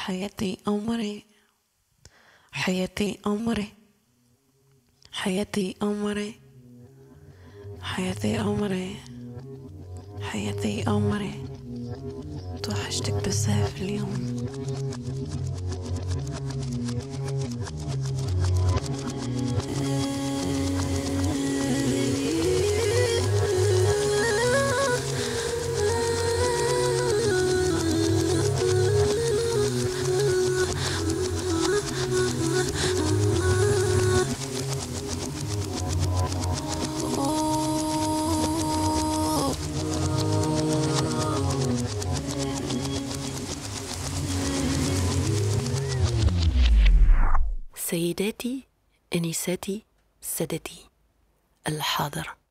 حياتي عمري، حياتي عمري، حياتي عمري، حياتي عمري، حياتي عمري. توحشتك بزاف اليوم. سيداتي، أنساتي، سادتي، الحاضر.